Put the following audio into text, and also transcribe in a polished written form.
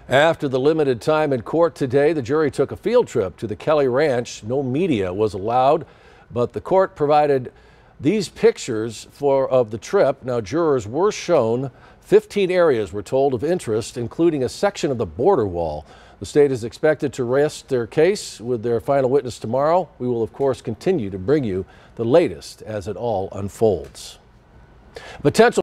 After the limited time in court today, the jury took a field trip to the Kelly Ranch. No media was allowed, but the court provided these pictures of the trip. Now, jurors were shown 15 areas were told of interest, including a section of the border wall. The state is expected to rest their case with their final witness tomorrow. We will, of course, continue to bring you the latest as it all unfolds. Potential